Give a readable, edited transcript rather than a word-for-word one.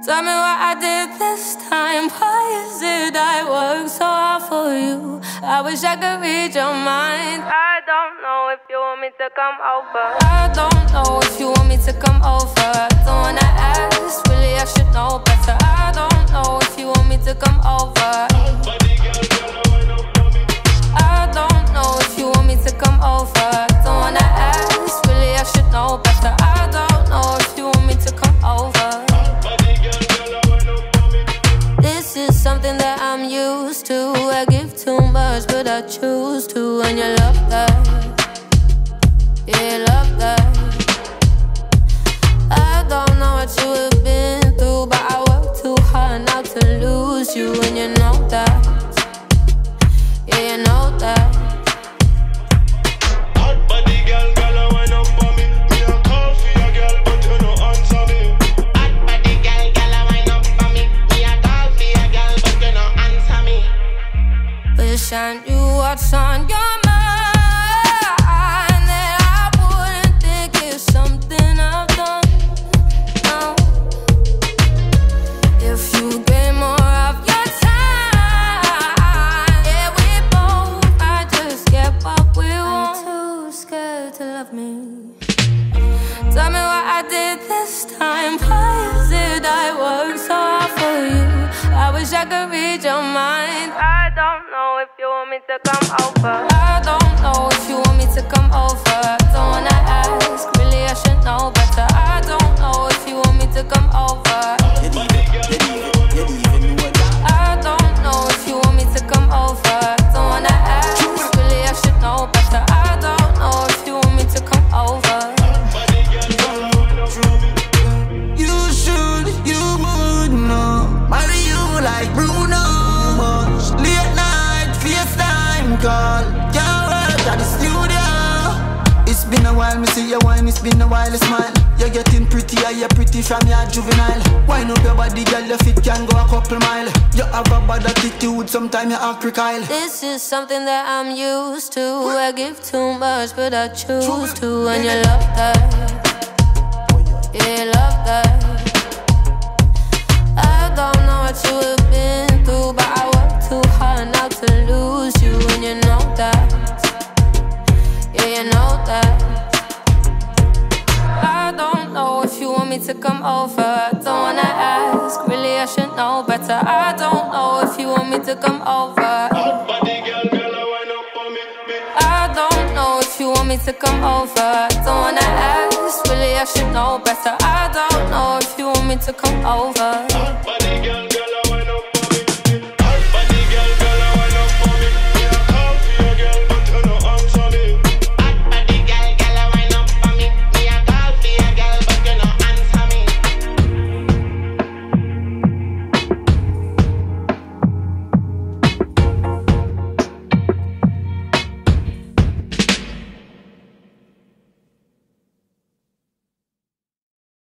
Tell me what I did this time. Why is it I work so hard for you? I wish I could read your mind. I don't know if you want me to come over. I don't know if you want me to come over. Don't wanna ask, really I should know better. I don't know if you want me to come over. I don't know if you want me to come over. Don't wanna ask, really I should know better. I don't know if you want me to come over. This is something that I'm used to. I give too much, but I choose to. And you love that, yeah, love that. I don't know what you have been through, but I work too hard not to lose you. And you know that, yeah, you know that. Hot body girl, girl, I wine up for me. Me a call for your girl, but you no answer me. Hot body girl, girl, I wine up for me. Me a call for your girl, but you no answer me. Wish I knew what's on your mind, that I wouldn't think it's something I've done. No. If you gave more of your time, yeah, we both might just get what we want. I'm too scared to love me. Tell me what I did this time. Why is it I work so hard for you? I wish I could read your mind. I don't know if you want me to come over. I don't know if you want me to come over. Don't wanna ask, really I should know better. I don't know if you want me to come over. I don't know if you want me to come over. Don't wanna ask, really I should know better. I don't know if you want me to come over. You should, you would know. Marry you like Bruno. Late night, FaceTime call. Can't work at the studio. It's been a while, me see you wine. It's been a while, you smile. You're getting prettier, you're pretty from your juvenile. Wine up your body, girl, your feet can go a couple mile. You have a bad attitude, sometimes you act recile. This is something that I'm used to. I give too much, but I choose to. And you love that, yeah, love that. I don't know what you have been through, but I work too hard not to lose you. And you know that, yeah, you know that. I don't know if you want me to come over. Don't wanna ask, really I should know better. I don't know if you want me to come over. Hot body girl, girl, I wine up for me. I don't know if you want me to come over. Don't wanna ask, really I should know better. I don't know if you want me to come over.